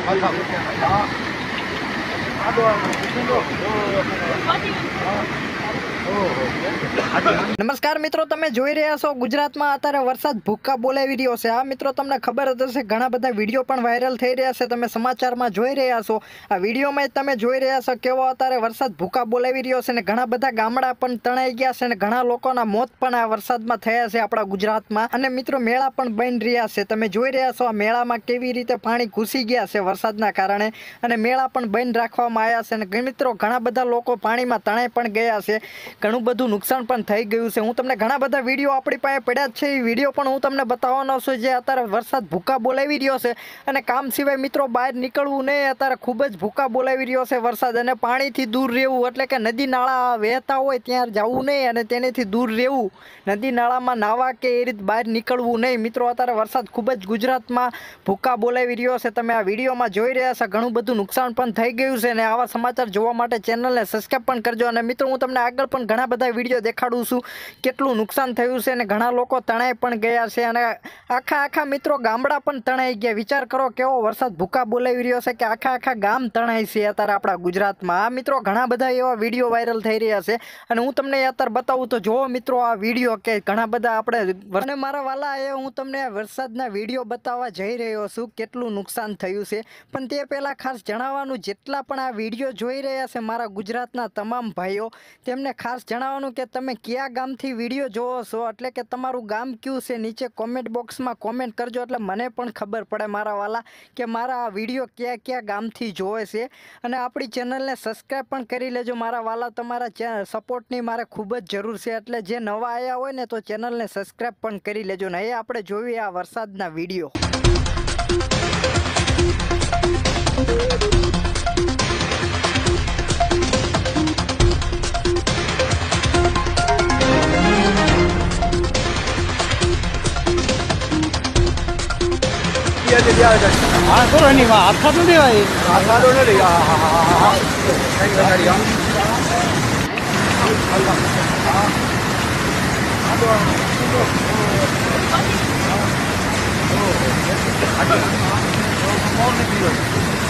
નમસ્કાર મિત્રો, તમે જોઈ રહ્યા છો ગુજરાતમાં અત્યારે વરસાદ ભૂક્કા બોલાવી રહ્યો છે। આ મિત્રો તમને ખબર જ હશે, ઘણા બધા વિડીયો પણ વાયરલ થઈ રહ્યા છે। તમે સમાચારમાં જોઈ રહ્યા છો, આ વિડીયોમાં તમે જોઈ રહ્યા છો કેવો અત્યારે વરસાદ ભૂક્કા બોલાવી રહ્યો છે ને ઘણા બધા ગામડા પણ તણાઈ ગયા છે અને ઘણા લોકોના મોત પણ આ વરસાદમાં થયા છે આપણા ગુજરાતમાં। અને મિત્રો મેળા પણ બની રહ્યા છે, તમે જોઈ રહ્યા છો આ મેળામાં કેવી રીતે પાણી ઘૂસી ગયા છે વરસાદના કારણે અને મેળા પણ બંધ રાખવામાં આવ્યા છે અને મિત્રો ઘણા બધા લોકો પાણીમાં તણાઈ પણ ગયા છે, ઘણું બધું નુકસાન પણ થઈ ગયું છે। હું તમને ઘણા બધા વિડીયો આપણી પાસે પડ્યા છે, એ વિડીયો પણ હું તમને બતાવવાનો છું જે અત્યારે વરસાદ ભૂક્કા બોલાવી રહ્યો છે અને કામ સિવાય મિત્રો બહાર નીકળવું નહીં। અત્યારે ખૂબ જ ભૂક્કા બોલાવી રહ્યો છે વરસાદ અને પાણીથી દૂર રહેવું, એટલે કે નદી નાળા વહેતા હોય ત્યાં જવું નહીં અને તેનાથી દૂર રહેવું, નદી નાળામાં નાહવા કે એ રીતે બહાર નીકળવું નહીં। મિત્રો અત્યારે વરસાદ ખૂબ જ ગુજરાતમાં ભૂક્કા બોલાવી રહ્યો છે, તમે આ વિડીયોમાં જોઈ રહ્યા છો, ઘણું બધું નુકસાન પણ થઈ ગયું છે અને આવા સમાચાર જોવા માટે ચેનલને સબસ્ક્રાઈબ પણ કરજો। અને મિત્રો હું તમને આગળ પણ ઘણા બધા વિડીયો દેખાડું છું કેટલું નુકસાન થયું છે અને ઘણા લોકો તણાઈ પણ ગયા છે અને આખા મિત્રો ગામડા પણ તણાઈ ગયા। વિચાર કરો કેવો વરસાદ ભૂક્કા બોલાવી રહ્યો છે કે આખા ગામ તણાઈ છે અત્યારે આપણા ગુજરાતમાં। આ મિત્રો ઘણા બધા એવા વિડીયો વાયરલ થઈ રહ્યા છે અને હું તમને અત્યારે બતાવું તો જોવો મિત્રો આ વિડીયો કે ઘણા બધા આપણે અને મારા વાલા એ હું તમને વરસાદના વિડીયો બતાવવા જઈ રહ્યો છું કેટલું નુકસાન થયું છે। પણ તે પહેલાં ખાસ જણાવવાનું, જેટલા પણ આ વિડીયો જોઈ રહ્યા છે મારા ગુજરાતના તમામ ભાઈઓ, તેમને ખાસ જણાવવાનું કે તમે કયા ગામથી વિડીયો જોવો છો, એટલે કે તમારું ગામ કયું છે, નીચે કોમેન્ટ બોક્સમાં કોમેન્ટ કરજો એટલે મને પણ ખબર પડે મારા વાલા કે મારા આ વિડીયો કયા ગામથી જોવે છે। અને આપણી ચેનલને સબસ્ક્રાઈબ પણ કરી લેજો મારા વાલા, તમારા સપોર્ટની મારે ખૂબ જ જરૂર છે, એટલે જે નવા આવ્યા હોય ને તો ચેનલને સબસ્ક્રાઈબ પણ કરી લેજો ને। એ આપણે જોઈએ આ વરસાદના વિડીયો। हाँ तो नहीं हाथ खा नहीं भाई हाथ खा नहीं हाँ